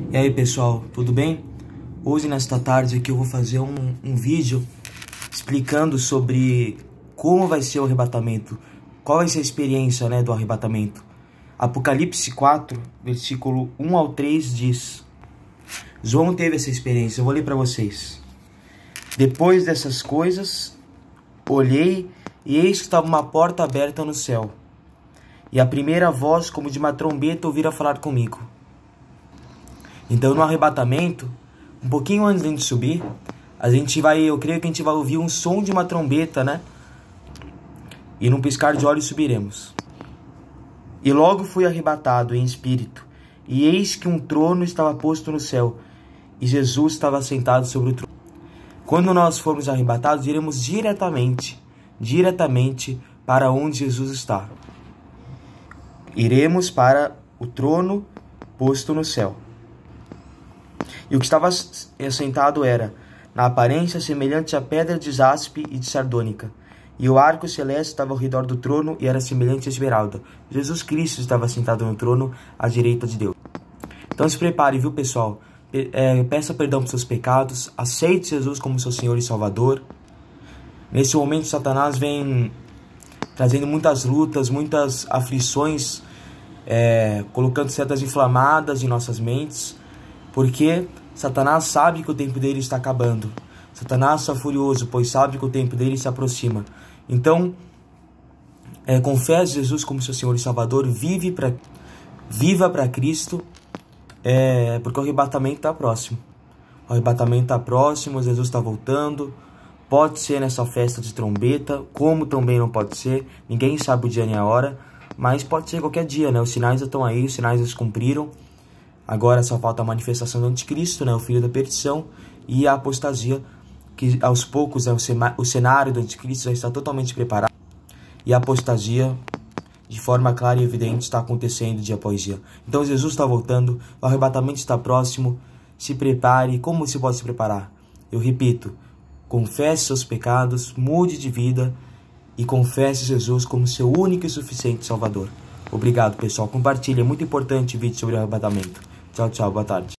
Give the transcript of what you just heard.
E aí pessoal, tudo bem? Hoje nesta tarde aqui eu vou fazer um vídeo explicando sobre como vai ser o arrebatamento, qual vai ser a experiência, do arrebatamento. Apocalipse 4, versículo 1 ao 3 diz: João teve essa experiência, eu vou ler para vocês. Depois dessas coisas, olhei e eis que estava uma porta aberta no céu. E a primeira voz, como de uma trombeta, ouvira falar comigo. Então, no arrebatamento, um pouquinho antes de a gente subir, eu creio que a gente vai ouvir um som de uma trombeta, E num piscar de olhos subiremos. E logo fui arrebatado em espírito, e eis que um trono estava posto no céu, e Jesus estava sentado sobre o trono. Quando nós formos arrebatados, iremos diretamente para onde Jesus está. Iremos para o trono posto no céu. E o que estava assentado era, na aparência, semelhante a pedra de jaspe e de sardônica. E o arco celeste estava ao redor do trono e era semelhante a esmeralda. Jesus Cristo estava sentado no trono à direita de Deus. Então se prepare, viu pessoal? Peça perdão por seus pecados, aceite Jesus como seu Senhor e Salvador. Nesse momento Satanás vem trazendo muitas lutas, muitas aflições, colocando setas inflamadas em nossas mentes, porque Satanás sabe que o tempo dele está acabando. Satanás está furioso, pois sabe que o tempo dele se aproxima. Então, confesse Jesus como seu Senhor e Salvador, viva para Cristo, porque o arrebatamento está próximo. O arrebatamento está próximo, Jesus está voltando. Pode ser nessa festa de trombeta, como também não pode ser. Ninguém sabe o dia nem a hora, mas pode ser qualquer dia, Os sinais já estão aí, os sinais já se cumpriram. Agora só falta a manifestação do anticristo, o filho da perdição, e a apostasia, que aos poucos o cenário do anticristo já está totalmente preparado. E a apostasia, de forma clara e evidente, está acontecendo dia após dia. Então Jesus está voltando, o arrebatamento está próximo, se prepare. Como se pode se preparar? Eu repito, confesse seus pecados, mude de vida e confesse Jesus como seu único e suficiente Salvador. Obrigado pessoal, compartilhe, é muito importante o vídeo sobre o arrebatamento. Tchau, tchau, boa tarde.